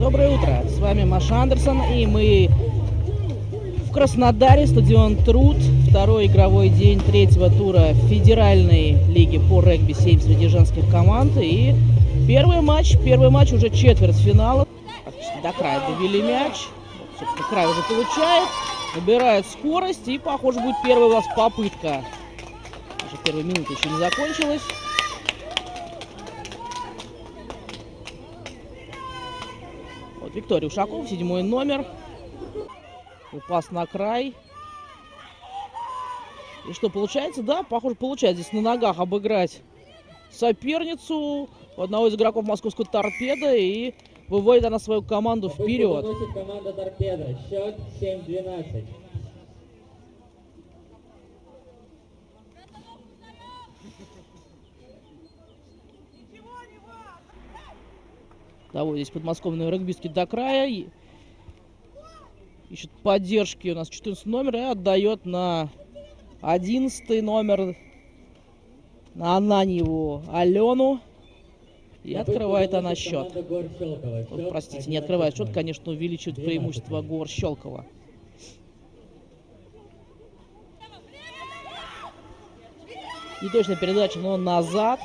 Доброе утро, с вами Маша Андерсон, и мы в Краснодаре, стадион Труд, второй игровой день третьего тура Федеральной лиги по регби-7 среди женских команд. И первый матч уже четвертьфинала. До края довели мяч, собственно, край уже получает, набирает скорость, и, похоже, будет первая у нас попытка. Даже первая минута еще не закончилась. Вот Виктория Ушакова, 7-й номер. Пас на край. И что, получается? Да, похоже, получается здесь на ногах обыграть соперницу, одного из игроков московского «Торпедо», и выводит она свою команду вперед. Команда «Торпедо». Счет 7-12. Доводит здесь подмосковные регбистки до края. Ищет поддержки у нас 14 номер и отдает на 11 номер, на Ананьеву Алену. И открывает она счет. Вот, простите, не открывает счет, конечно, увеличивает преимущество Гор Щелкова. Неточная передача, но назад.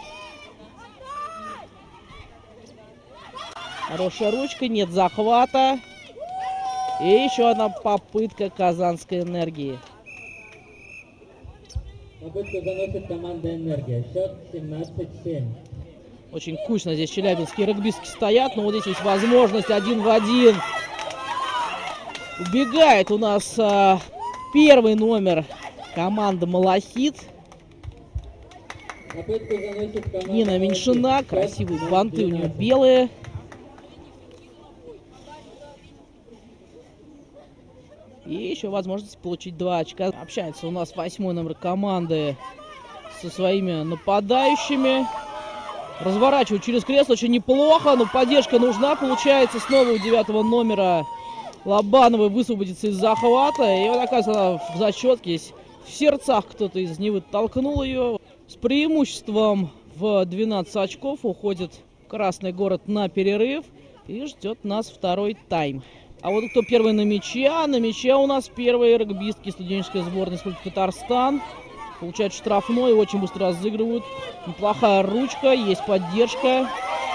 Хорошая ручка, нет захвата. И еще одна попытка Казанской энергии. Попытку заносит команда «Энергия». Счет 17-7. Очень кучно здесь челябинские регбистки стоят, но вот здесь есть возможность 1 в 1. Убегает у нас первый номер команды «Малахит». Нина Меньшина, красивые банты у нее белые. И еще возможность получить 2 очка. Общается у нас 8-й номер команды со своими нападающими. Разворачивают через кресло очень неплохо, но поддержка нужна. Получается снова у 9-го номера Лобановой высвободиться из захвата. И вот, оказывается, она в зачетке. В сердцах кто-то из Невы толкнул ее. С преимуществом в 12 очков уходит Красный город на перерыв. И ждет нас второй тайм. А вот кто первый на мяче? На мяче у нас первые регбистки студенческой сборной Республики Татарстан. Получают штрафной, очень быстро разыгрывают. Неплохая ручка, есть поддержка.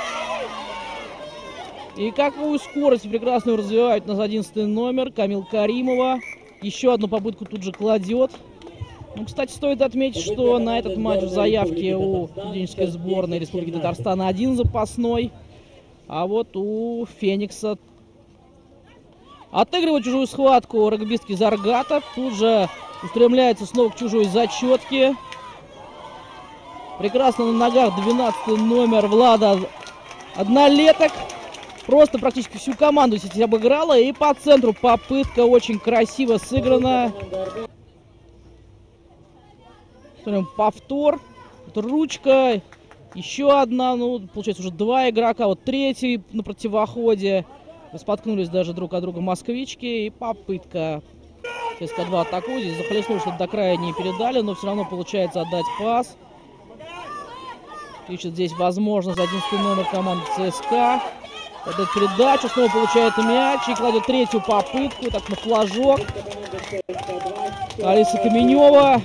И какую скорость прекрасную развивает у нас 11-й номер Камил Каримова. Еще одну попытку тут же кладет. Ну, кстати, стоит отметить, что на этот матч в заявке у студенческой сборной Республики Татарстан один запасной. А вот у Феникса отыгрывает чужую схватку регбистки Заргата. Тут же устремляется снова к чужой зачетке. Прекрасно на ногах 12-й номер Влада Однолеток. Просто практически всю команду здесь обыграла. И по центру попытка очень красиво сыграна. Смотрим, повтор. Вот ручка. Еще одна. Ну, получается, уже 2 игрока. Вот третий на противоходе. Споткнулись даже друг от друга москвички. И попытка. ЦСКА-2 атакует. Здесь захлестнули, что до края не передали. Но все равно получается отдать пас. Ищет здесь возможность 11-й номер команды ЦСКА. Отдать передачу. Снова получает мяч. И кладет третью попытку. Так на флажок. Алиса Каменева.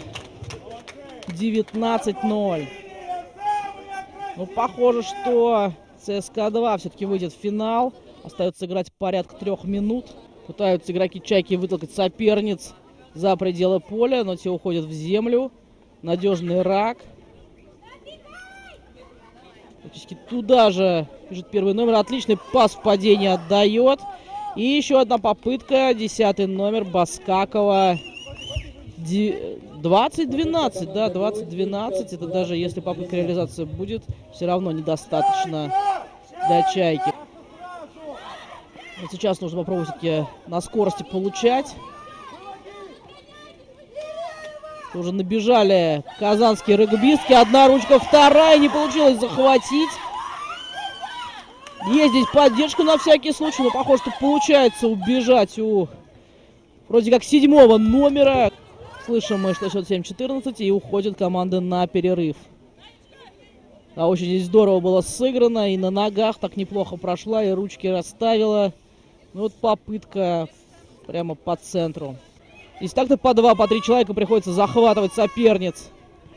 19-0. Ну, похоже, что ЦСКА-2 все-таки выйдет в финал. Остается играть порядка 3 минут. Пытаются игроки «Чайки» вытолкать соперниц за пределы поля, но те уходят в землю. Надежный рак. Практически туда же бежит первый номер. Отличный пас в падении отдает. И еще одна попытка. 10-й номер Баскакова. 20-12, да, 20-12. Это даже если попытка реализации будет, все равно недостаточно для «Чайки». Вот сейчас нужно попробовать все-таки на скорости получать. Уже набежали казанские регбистки. Одна ручка, вторая. Не получилось захватить. Есть здесь поддержка на всякий случай. Но похоже, что получается убежать у вроде как 7-го номера. Слышим мы, что счет 7-14. И уходит команда на перерыв. А очень здесь здорово было сыграно. И на ногах так неплохо прошла, и ручки расставила. Ну вот попытка прямо по центру. Здесь так-то по 2, по 3 человека приходится захватывать соперниц.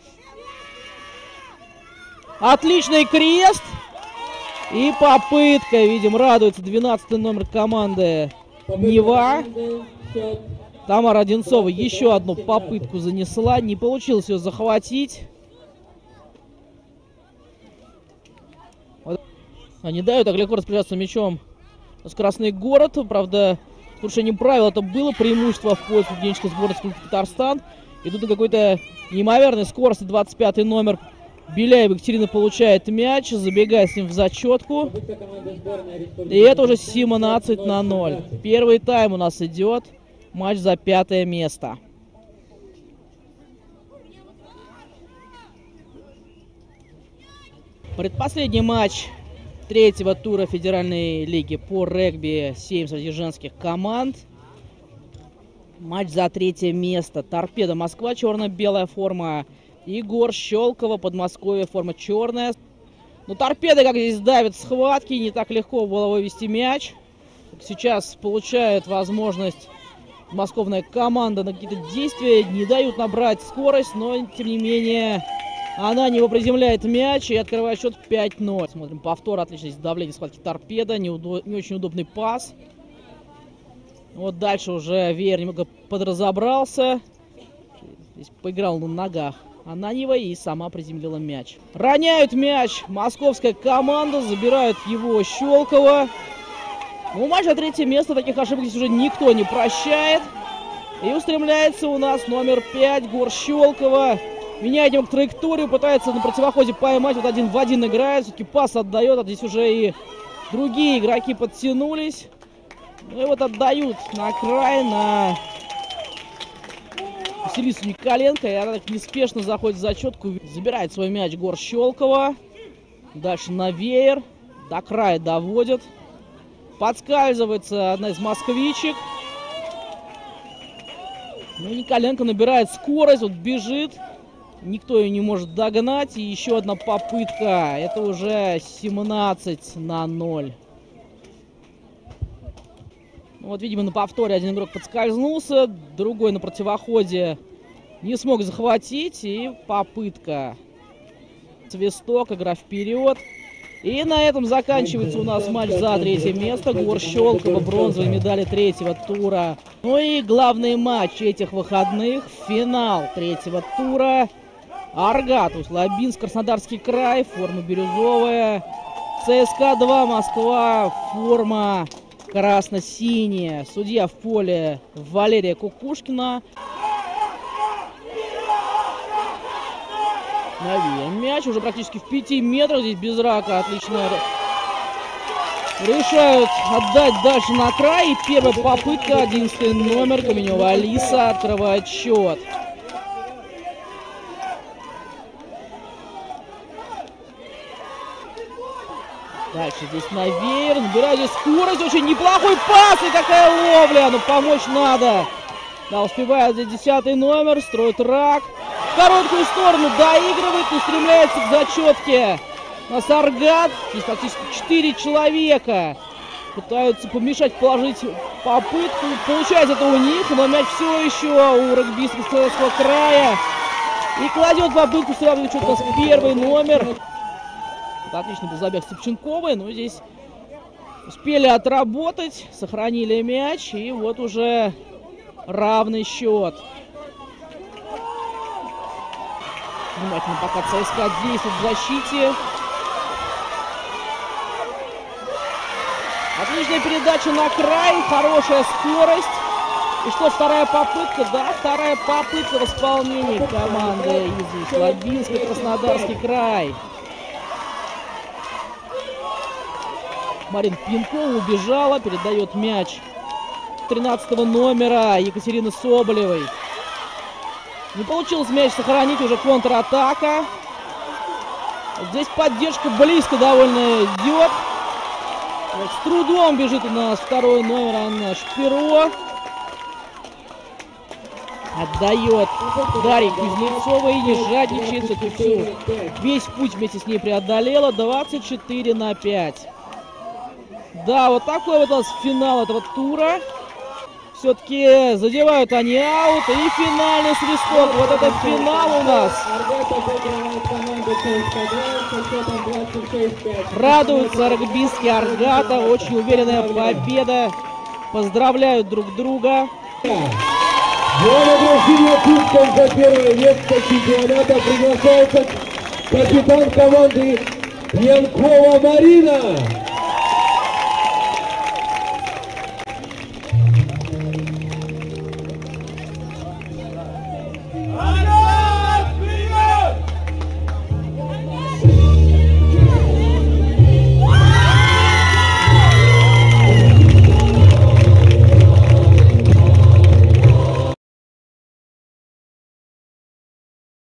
Отличный крест. И попытка, видим, радуется 12-й номер команды Нева. Тамара Одинцова еще одну попытку занесла. Не получилось ее захватить. Они дают так легко распоряжаться мячом с Красный город. Правда, с нарушением правил это было преимущество в пользу студенческой сборной Республики Татарстан. И тут на какой-то неимоверной скорости 25-й номер Беляева Екатерина получает мяч, забегает с ним в зачетку. И это уже 17-0. Первый тайм у нас идет. Матч за 5-е место. Предпоследний матч третьего тура Федеральной лиги по регби 7 среди женских команд. Матч за 3-е место. Торпедо Москва, черно-белая форма. Егор Щелково, Подмосковье, форма черная. Но торпеды, как здесь давят схватки, не так легко было вывести мяч. Сейчас получает возможность подмосковная команда на какие-то действия. Не дают набрать скорость, но тем не менее она не приземляет мяч и открывает счет 5-0. Смотрим повтор, отличное давление схватки торпеда, не очень удобный пас. Вот дальше уже Веер немного подразобрался. Здесь поиграл на ногах Ананьева и сама приземлила мяч. Роняют мяч московская команда, забирают его Щелково. Ну, матч за 3-е место, таких ошибок здесь уже никто не прощает. И устремляется у нас номер 5 Гор Щелково. Меняет немного траекторию, пытается на противоходе поймать. Вот один в один играет, все-таки пас отдает. А здесь уже и другие игроки подтянулись. Ну и вот отдают на край, на Василису Николенко. И она так неспешно заходит в зачетку. Забирает свой мяч Гор Щелково. Дальше на Веер. До края доводит. Подскальзывается одна из москвичек. Ну, Николенко набирает скорость, вот бежит. Никто ее не может догнать. И еще одна попытка. Это уже 17-0. Вот, видимо, на повторе один игрок подскользнулся. Другой на противоходе не смог захватить. И попытка. Свисток, игра вперед. И на этом заканчивается у нас матч за 3-е место. Гор Щелково, бронзовые медали 3-го тура. Ну и главный матч этих выходных. Финал 3-го тура. Аргат, Усть-Лабинск, Краснодарский край. Форма бирюзовая. ЦСКА-2 Москва. Форма красно-синяя. Судья в поле Валерия Кукушкина. Навеян мяч уже практически в 5 метрах. Здесь без рака отлично решают отдать дальше на край. И первая попытка, 11-й номер, Каменева Алиса открывает счет. Дальше здесь на Веер. Набирает здесь скорость. Очень неплохой пас. И какая ловля. Ну помочь надо. Да, успевает здесь 10-й номер. Строит рак. В короткую сторону доигрывает, устремляется к зачетке на Саргат. Здесь практически 4 человека пытаются помешать, положить попытку. Получается это у них, но мяч все еще у регбистов Ставропольского края. И кладет попытку, сравнивает что-то с первый номер. Это отличный был забег Степченковой, но здесь успели отработать, сохранили мяч. И вот уже равный счет. Внимательно пока ЦСКА действует в защите. Отличная передача на край. Хорошая скорость. И что, вторая попытка? Да, вторая попытка в исполнении команды из Усть-Лабинска, Краснодарский край. Марина Пьянкова убежала. Передает мяч 13-го номера Екатерины Соболевой. Не получилось мяч сохранить, уже контратака. Здесь поддержка близко довольно идет. Вот, с трудом бежит у нас второй номер Анна Шпиро. Отдает Дарье Кузнецовой и не жадничает. Все-таки весь путь вместе с ней преодолела. 24-5. Да, вот такой вот у нас финал этого тура. Все-таки задевают они аут. И финальный свисток. Вот это финал у нас. Радуются регбистские Аргата. Очень уверенная победа. Поздравляют друг друга. Для награждения кубком за первое место чемпионата приглашается капитан команды Янкова Марина.